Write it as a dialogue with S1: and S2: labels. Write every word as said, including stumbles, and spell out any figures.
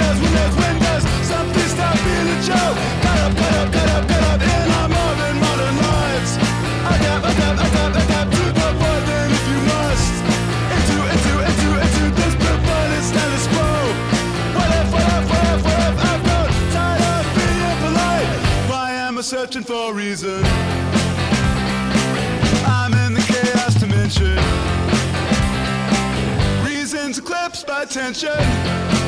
S1: windows, windows, windows. Something stop being a joke. Cut up, cut up, cut up, cut up in our modern, modern lives. Adapt, adapt, adapt, adapt to the void then if you must. Into, into, into, into this perverted status quo. What if, what if, what if, what if I've grown tired of being polite? Why am I searching for a reason? I'm in the chaos dimension. Reasons eclipsed by tension.